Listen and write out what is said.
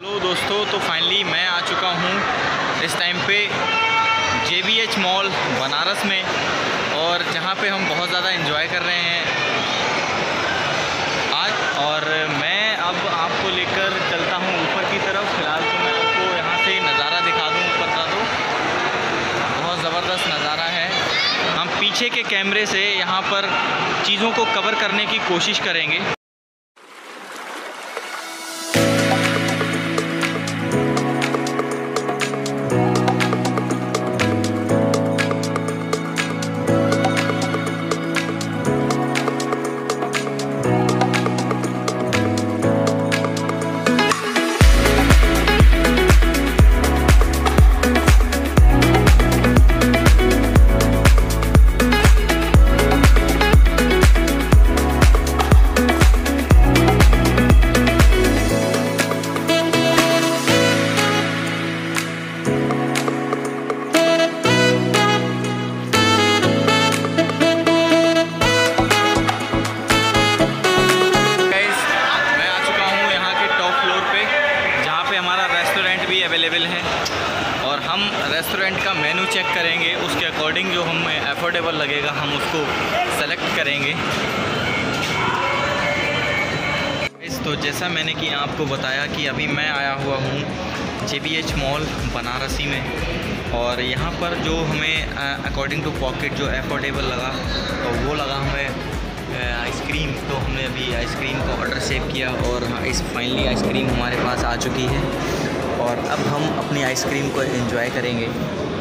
Hello दोस्तों, तो finally मैं आ चुका हूँ इस टाइम पे JBH मॉल बनारस में, और जहाँ पे हम बहुत ज़्यादा एंजॉय कर रहे हैं आज। और मैं अब आपको लेकर चलता हूँ ऊपर की तरफ। फ़िलहाल तो मैं आपको यहाँ से नज़ारा दिखा दूँ ऊपर का, तो बहुत ज़बरदस्त नज़ारा है। हम पीछे के कैमरे से यहाँ पर चीज़ों को कवर करने की कोशिश करेंगे। अवेलेबल है, और हम रेस्टोरेंट का मेनू चेक करेंगे। उसके अकॉर्डिंग जो हमें अफोर्डेबल लगेगा हम उसको सेलेक्ट करेंगे। तो जैसा मैंने कि आपको बताया कि अभी मैं आया हुआ हूँ JBH मॉल बनारसी में, और यहाँ पर जो हमें अकॉर्डिंग टू पॉकेट जो अफोर्डेबल लगा तो वो लगा हमें आइसक्रीम। तो हमने अभी आइसक्रीम का ऑर्डर सेव किया, और इस फाइनली आइसक्रीम हमारे पास आ चुकी है, और अब हम अपनी आइसक्रीम को एंजॉय करेंगे।